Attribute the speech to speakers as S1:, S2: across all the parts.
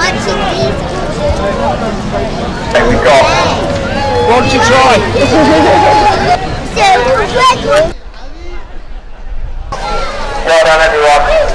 S1: There we go. Why don't you try? Well done, everyone.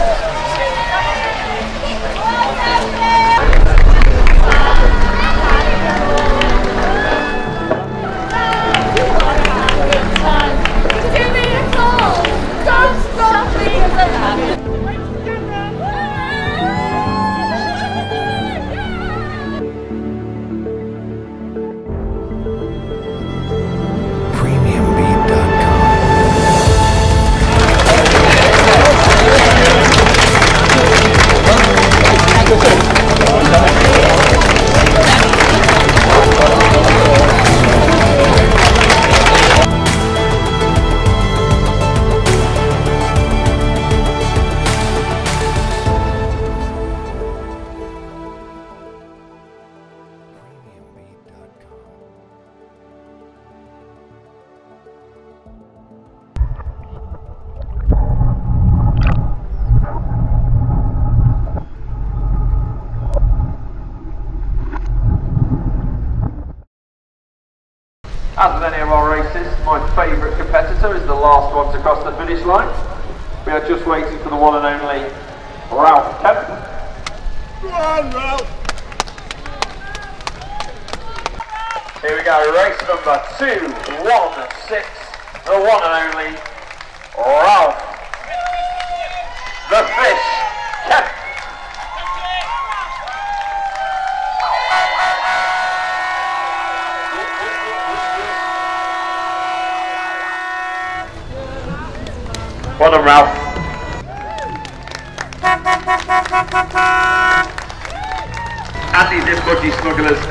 S1: As with any of our races, my favourite competitor is the last one to cross the finish line. We are just waiting for the one and only Ralph Kemp. Come on, Ralph! Here we go, race number 216, the one and only Ralph the Fish Kemp. Well done, Ralph. And these budgie smugglers